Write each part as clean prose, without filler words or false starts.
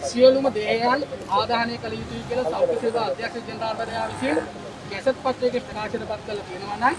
සියලුම දේයන් ආදාහනය කළ යුතුයි කියලා සෞඛ්‍ය සේවා අධ්‍යක්ෂ ජනරාල්වරයා විසින් ගැසට් පත්‍රයක ප්‍රකාශනපත් කළා තියෙනවා නම්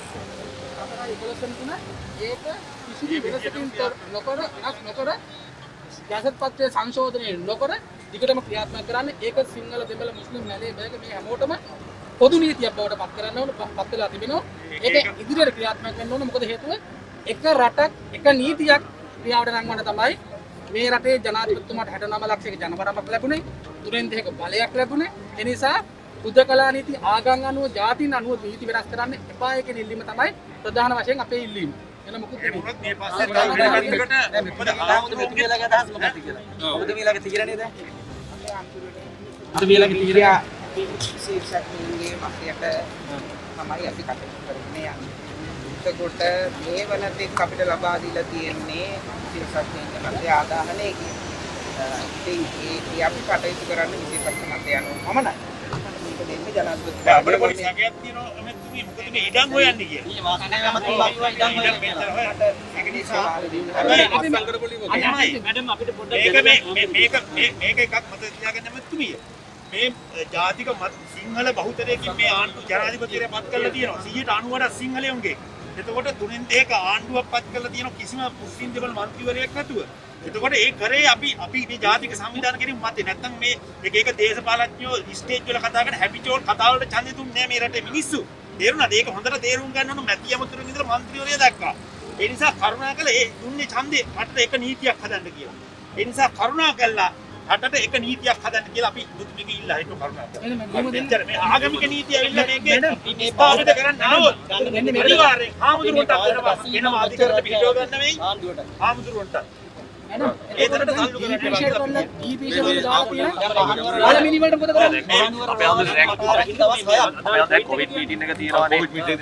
4/11 ඒක කිසිදු වෙනසකින් නොකර වෙනස් නොකර ගැසට් පත්‍රයේ සංශෝධනය නොකර දිගටම ක්‍රියාත්මක කරන්න ඒක සිංහල දෙමළ මුස්ලිම් නැලේ බෑග මේ හැමෝටම පොදු නීතියක් බවට පත් කරන්න ඕන පත් වෙලා තිබෙනවා ඒක ඉදිරියට ක්‍රියාත්මක වෙන්න ඕන මොකද හේතුව එක රටක් එක නීතියක් ක්‍රියාවට නංවන්න තමයි මේ රටේ ජනාධිපතිතුමාට 69 ලක්ෂයක ජනබරමක් ලැබුණේ 3/2ක බලයක් ලැබුණේ ඒ නිසා උදකලා නීති ආගම් අනුව ජාතින් අනුව නීති වෙනස් කරන්න එපා කියන ඉල්ලීම තමයි ප්‍රධාන වශයෙන් අපේ ඉල්ලීම එන මොකුත් නෙමෙයි මේ පස්සේ මොකද ආමුදුරුවෝගේ අදහස් මොකක්ද කියලා මොකද මේලගේ තීරණේ දැන් අර මේලගේ තීරණය ශීර්ෂකයේ මාර්ගයට තමයි අපි කටයුතු කරන්නේ යන්නේ එතකොට මේ වනතෙක් අපිට ලබා දීලා තියෙන්නේ ශීර්ෂකයේ මැද ආදාහනය කියන ඉතින් ඒ අපි කටයුතු කරන්නේ විශේෂ මත යනවා මමයි දෙන්නේ ජනාධිපතිතුමා අපේ පොලිසියකයක් තියෙනවා මෙතුමි මොකද මේ ඉඩම් හොයන්නේ කියලා. ඊ වාසනාව මත ඉඩම් හොයන්න. ඒක නිසා අපි සංගර පොලිසිය මැඩම් අපිට පොඩ්ඩක් මේක එකක් මත තියාගන්න මෙතුමිය. මේ ජාතික සිංහල බහුතරයකින් මේ ආණ්ඩු ජනාධිපතිවරයා පත් කරලා තියෙනවා. 90% සිංහලයන්ගේ. එතකොට 3/2ක ආණ්ඩුවක් පත් කරලා තියෙනවා කිසිම මුස්ලිම් දෙමළ മന്ത്രിවරයෙක් නැතුව. එතකොට ඒ කරේ අපි මේ ජාතික සංවිධාන කිරීම මතේ නැත්තම් මේ එක දේශපාලඥයෝ ස්ටේජ් වල කතා කරන හැපිචෝල් කතා වලට ඡන්දෙ දුන්නේ මේ රටේ මිනිස්සු. තේරුණාද? ඒක හොඳට තේරුම් ගන්න ඕන මැති අමතුරුන් ඉඳලා മന്ത്രിවරයා දක්වා. ඒ නිසා කරුණාකර ඒ දුන්නේ ඡන්දේ රටට එක නීතියක් හදන්න කියලා. ඒ නිසා කරුණාකරලා රටට එක නීතියක් හදන්න කියලා අපි මුතුමික ඉල්ලා හිටු කරුණාකරලා. මේ ආගමික නීතිය ඇවිල්ලා මේකේ ස්ථාපිත කරන්න ආවොත් අනිවාර්යෙන් ආමුදුරන්ට වෙනවා අධිකාරයට පිටව ගන්න වෙයි. ආමුදුරන්ට ඒතරට තල්ලු කරලා ඊපීෂන් වල දාලා තියෙනවා වල මිනිමල්ට මොකද කරන්නේ අපේ ආන්දර දැන් කොවිඩ් මීටින් එක තියෙනවානේ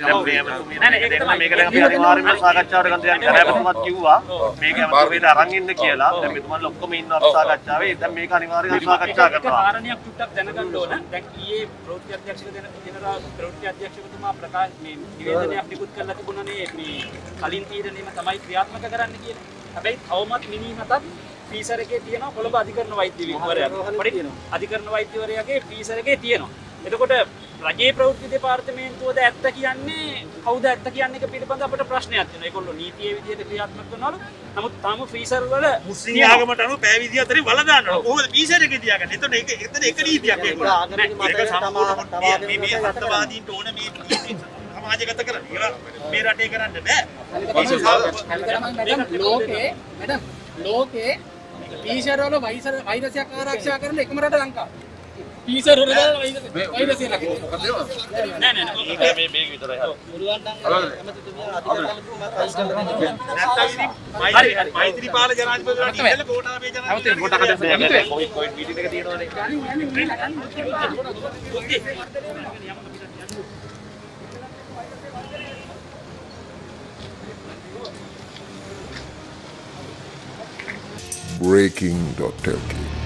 දැන් මේක දැන් අපි අනිවාර්යයෙන්ම සාකච්ඡාවට ගන්න යන කැලෑපතුමත් කිව්වා මේක අමතකව අරන් ඉන්න කියලා දැන් මෙතුමන්ලා ඔක්කොම ඉන්නවා අපි සාකච්ඡාවේ දැන් මේක අනිවාර්යයෙන්ම සාකච්ඡා කරනවා කාරණයක් චුට්ටක් දැනගන්න ඕන දැන් ඊයේ ප්‍රවෘත්ති අධ්‍යක්ෂක ජනරාල් ප්‍රවෘත්ති අධ්‍යක්ෂකතුමා ප්‍රකාශ මේ නිවේදනයක් නිකුත් කරලා තිබුණානේ මේ කලින් තීරණයම තමයි ක්‍රියාත්මක කරන්න කියලා හැබැයි තවමත් මිනිමතත් ෆීසර් එකේ තියෙනවා කොළඹ අධිකරණ වෛද්‍ය විභාගයක් අධිකරණ වෛද්‍යවරයාගේ ෆීසර් එකේ තියෙනවා. එතකොට රජයේ ප්‍රවෘත්ති දෙපාර්තමේන්තුවද ඇත්ත කියන්නේ කවුද ඇත්ත කියන්නේ එක පිළිබඳ අපිට ප්‍රශ්නයක් තියෙනවා. ඒගොල්ලෝ නීතියේ විදිහට ක්‍රියාත්මක කරනවලු. නමුත් තාම ෆීසර් වල මුස්ලිම් ආගමට අනුව පැය 24 වල දානවා. කොහොමද ෆීසර් එකේ තියාගන්නේ? එතකොට ඒක එක නීතියක් ඒගොල්ලෝ. ඒක සම්පූර්ණ මේ අත්වාදීන්ට ඕන මේ නීති සමාජගත කරන්නේ. මේ රටේ කරන්න බෑ. ලෝකේ පීසර් වල වෛරසයක් ආරක්ෂා කරන එකම රට ලංකාව. පීසර් වල වෛරසය ලකින. නෑ මේක විතරයි. මෛත්‍රීපාල ජනාධිපතිතුමාට ඉතල ගෝඨාභය ජනාධිපතිතුමාට කොවිඩ් මීටින් එක තියෙනවනේ. Breaking.lk